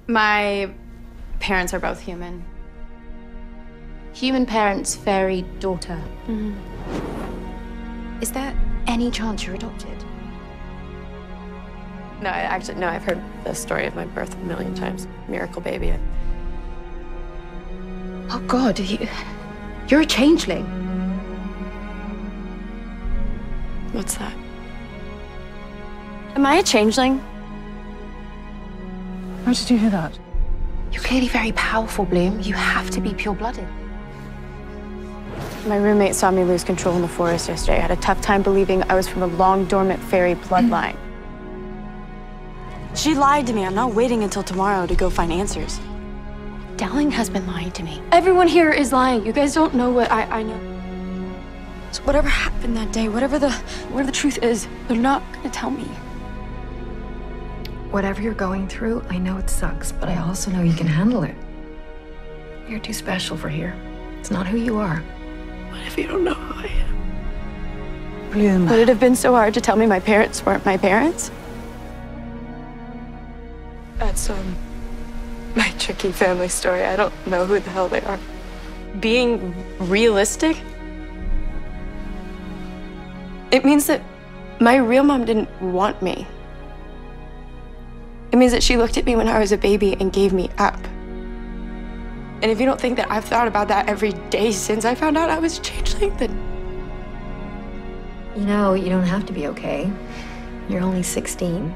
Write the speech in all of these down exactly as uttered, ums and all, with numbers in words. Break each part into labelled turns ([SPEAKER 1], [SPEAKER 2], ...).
[SPEAKER 1] My parents are both human.
[SPEAKER 2] Human parents, fairy daughter.
[SPEAKER 1] Mm-hmm.
[SPEAKER 2] Is there any chance you're adopted?
[SPEAKER 1] No, I actually, no, I've heard the story of my birth a million times. Miracle baby.
[SPEAKER 2] Oh God, you, you're a changeling.
[SPEAKER 1] What's that? Am I a changeling?
[SPEAKER 3] How did you hear that?
[SPEAKER 2] You're clearly very powerful, Bloom. You have to be pure-blooded.
[SPEAKER 1] My roommate saw me lose control in the forest yesterday. I had a tough time believing I was from a long dormant fairy bloodline. She lied to me. I'm not waiting until tomorrow to go find answers.
[SPEAKER 2] Dowling has been lying to me.
[SPEAKER 1] Everyone here is lying. You guys don't know what I, I know. So whatever happened that day, whatever the, whatever the truth is, they're not gonna tell me.
[SPEAKER 4] Whatever you're going through, I know it sucks, but I also know you can handle it. You're too special for here. It's not who you are.
[SPEAKER 1] What if you don't know who I am?
[SPEAKER 3] Bloom.
[SPEAKER 1] Would it have been so hard to tell me my parents weren't my parents? That's, um, my tricky family story. I don't know who the hell they are. Being realistic, it means that my real mom didn't want me. It means that she looked at me when I was a baby and gave me up. And if you don't think that I've thought about that every day since I found out I was a changeling, then...
[SPEAKER 4] You know, you don't have to be okay. You're only sixteen.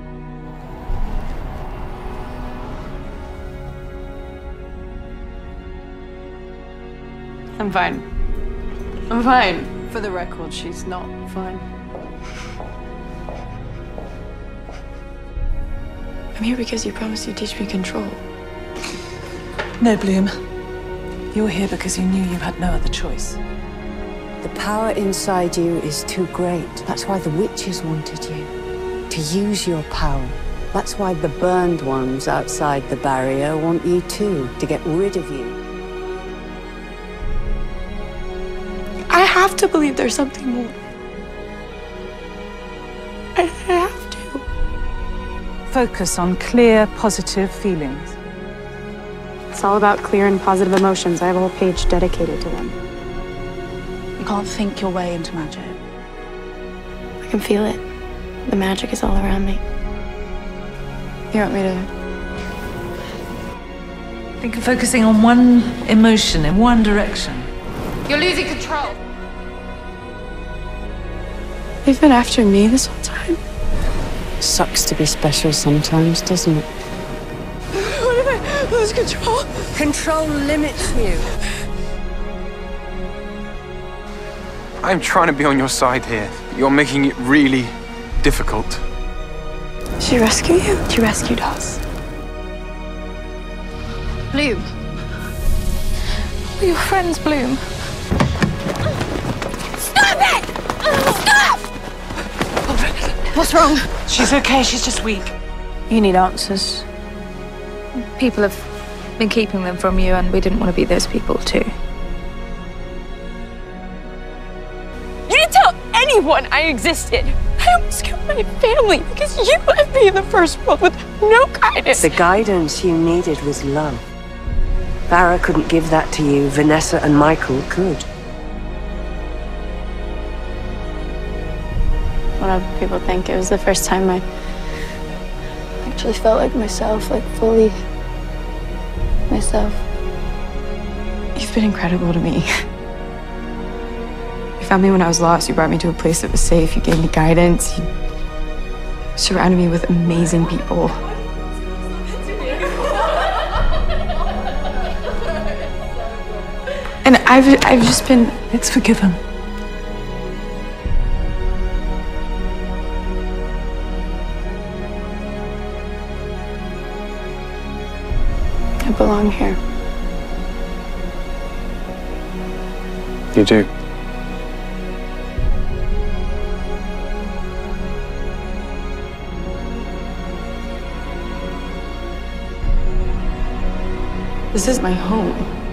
[SPEAKER 1] I'm fine. I'm fine. For the record, she's not fine. I'm here because you promised you'd teach me control.
[SPEAKER 3] No, Bloom. You're here because you knew you had no other choice.
[SPEAKER 5] The power inside you is too great. That's why the witches wanted you. To use your power. That's why the burned ones outside the barrier want you too, to get rid of you.
[SPEAKER 1] I have to believe there's something more. I have to.
[SPEAKER 3] Focus on clear, positive feelings.
[SPEAKER 1] It's all about clear and positive emotions. I have a whole page dedicated to them.
[SPEAKER 3] You can't think your way into magic.
[SPEAKER 1] I can feel it. The magic is all around me. You want me to...
[SPEAKER 3] Think of focusing on one emotion in one direction.
[SPEAKER 2] You're losing control.
[SPEAKER 1] They've been after me this whole time.
[SPEAKER 5] Sucks to be special sometimes, doesn't it?
[SPEAKER 1] What if I lose control?
[SPEAKER 5] Control limits you.
[SPEAKER 6] I'm trying to be on your side here. You're making it really difficult.
[SPEAKER 1] Did she rescue you? She rescued us.
[SPEAKER 2] Bloom.
[SPEAKER 1] We're your friends, Bloom.
[SPEAKER 2] Stop it! Stop! What's wrong?
[SPEAKER 3] She's okay, she's just weak.
[SPEAKER 7] You need answers. People have been keeping them from you, and we didn't want to be those people too.
[SPEAKER 1] You didn't tell anyone I existed. I almost killed my family because you left me in the first world with no guidance.
[SPEAKER 5] The guidance you needed was love. Farah couldn't give that to you. Vanessa and Michael could.
[SPEAKER 1] A lot of people think it was the first time I actually felt like myself, like fully myself. You've been incredible to me. You found me when I was lost. You brought me to a place that was safe. You gave me guidance. You surrounded me with amazing people. And I've, I've just been...
[SPEAKER 3] Let's forgive him.
[SPEAKER 1] I belong here.
[SPEAKER 6] You do.
[SPEAKER 1] This is my home.